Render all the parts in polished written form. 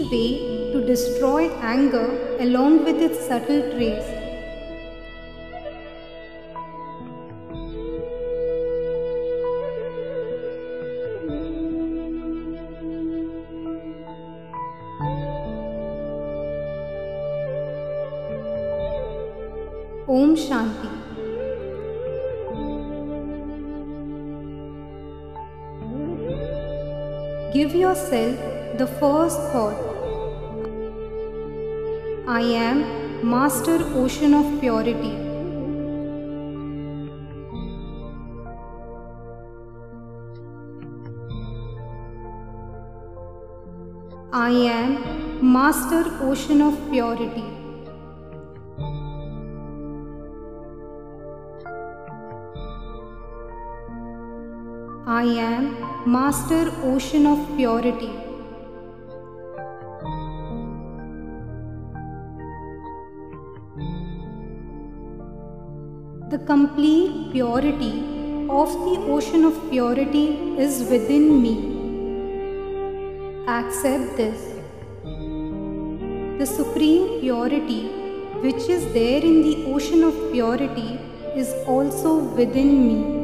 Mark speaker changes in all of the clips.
Speaker 1: easy way to destroy anger along with its subtle trace. Om Shanti. Give yourself the first thought. I am Master Ocean of Purity. I am Master Ocean of Purity. I am Master Ocean of Purity. The complete purity of the Ocean of Purity is within me. Accept this. The supreme purity which is there in the Ocean of Purity is also within me.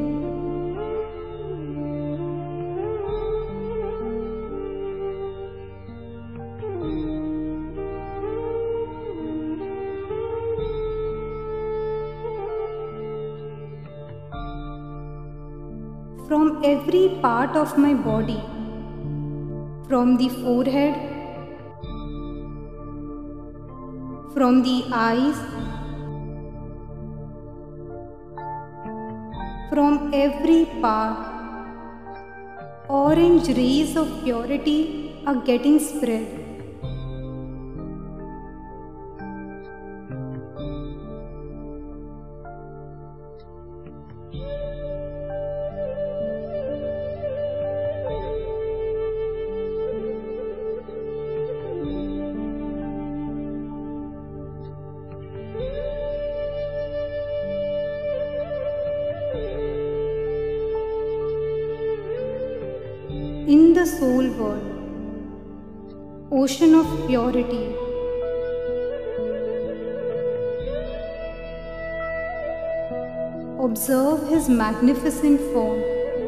Speaker 1: From every part of my body, from the forehead, from the eyes, from every part, orange rays of purity are getting spread. In the soul world, Ocean of Purity, observe his magnificent form.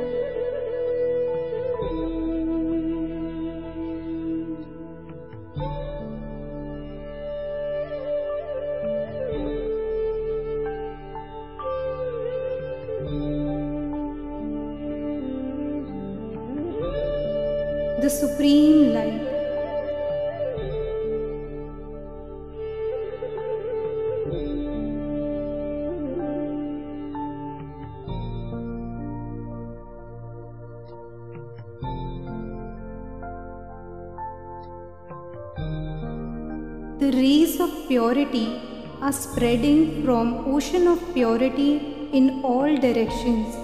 Speaker 1: The Supreme Light. The rays of purity are spreading from Ocean of Purity in all directions.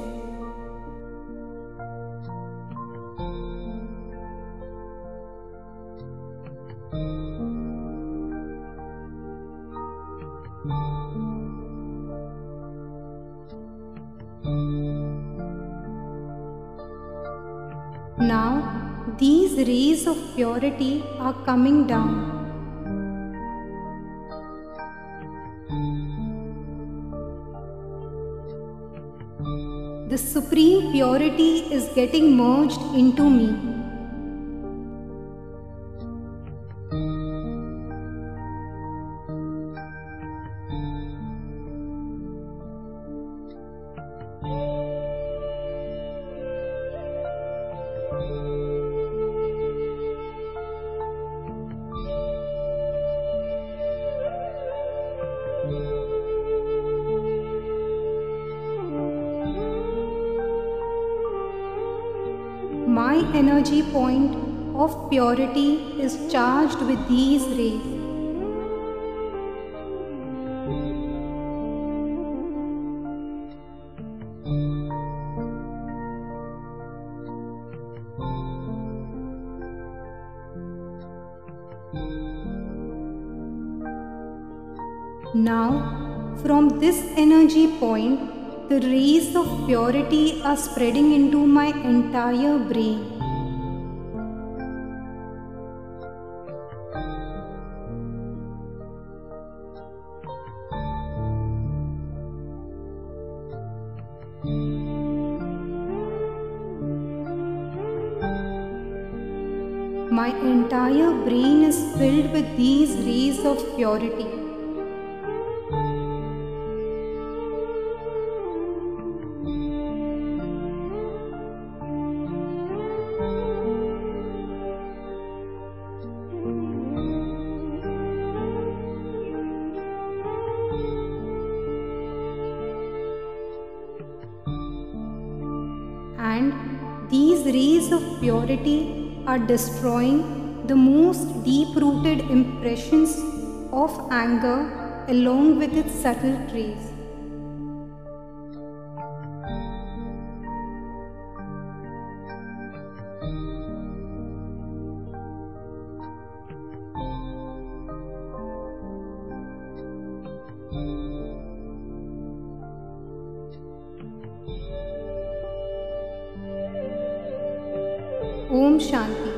Speaker 1: Now, these rays of purity are coming down. The supreme purity is getting merged into me. My energy point of purity is charged with these rays. Now, from this energy point, the rays of purity are spreading into my entire brain. My entire brain is filled with these rays of purity. And these rays of purity are destroying the most deep-rooted impressions of anger along with its subtle trace. Om Shanti.